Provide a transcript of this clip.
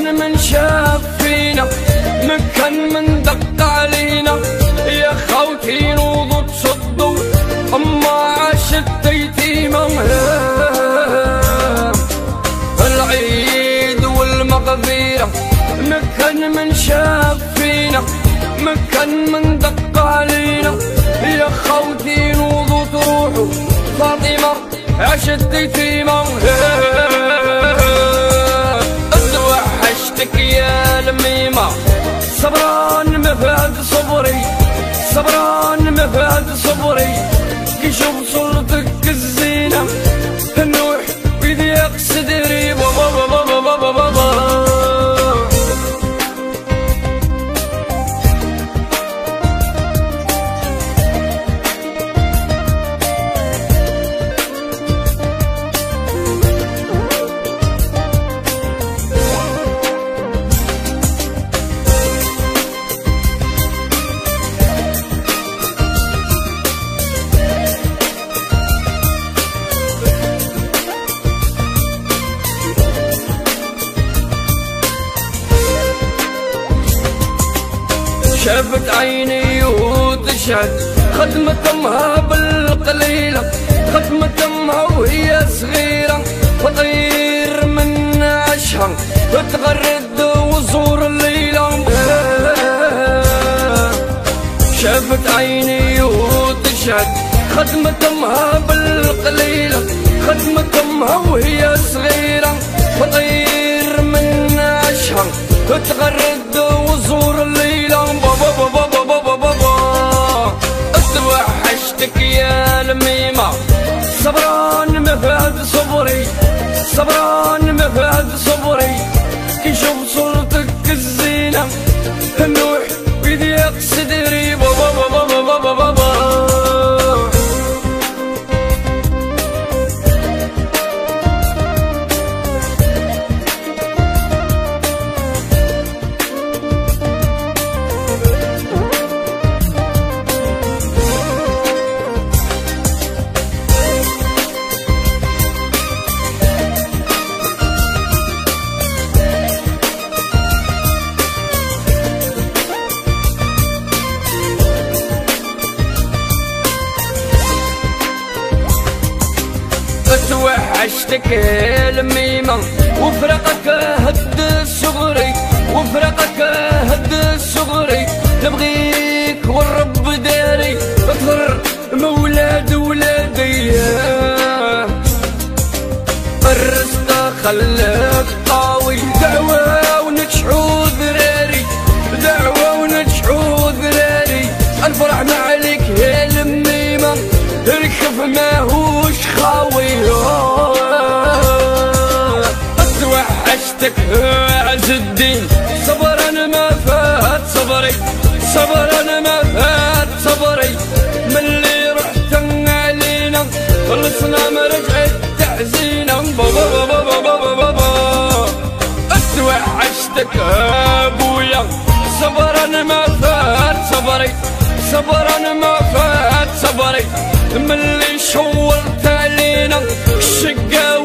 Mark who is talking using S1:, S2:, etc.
S1: مكان من شاف فينا، مكان من دق علينا، يا خوتي نوضوا تصدوا اما عاشت يتيمة. العيد والمغفرة مكان من شاف فينا، مكان من دق علينا، يا خوتي نوضوا تروحوا فاطمة عاشت يتيمة. اتوحشتك يا لميمة، صبران ما فات صبري، صبران ما فات صبري، كي شوف صورتك الزينة نوح ويضيق صدري. بابا بابا بابا بابا شافت عيني وتشهد خدمة امها بالقليلة، خدمة امها وهي صغيرة، فطير من عشها وتغرد وزور الليلة. شافت عيني وتشهد خدمة امها بالقليلة، خدمة امها وهي صغيرة، فطير من عشها وتغرد وزور الليلة. بابا بابا بابا بابا اتوحشتك يا لميمة، صبران ما فات صبري، صبران ما فات صبري، كي شوف صورتك الزينة نوح ويضيق صدري. بابا بابا بابا بابا توحشتك يا لميمة، وفرقك هد صغري، وفرقك هد صغري، نبغيك والرب داري اطهر مولاد ولادي. الرزق خلاك قوي، دعوة ونجحو ذراري، دعوة ونجحو ذراري، الفرح ما عليك يا لميمة، الكف ماهوش خاوي. اتوحشتك عز الدين، صبرا ما فات صبري، صبرا ما فات صبري، من اللي رحت علينا خلصنا ما رجعت تحزينا. بابا بابا بابا بابا اتوحشتك ابويا، صبرا ما فات صبري، صبرا ما فات صبري، من اللي شولت علينا الشقة